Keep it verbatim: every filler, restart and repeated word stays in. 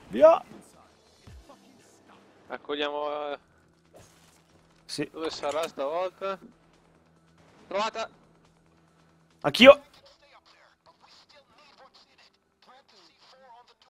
Via! Raccogliamo... Eh... Sì. Dove sarà stavolta? Trovata! Anch'io!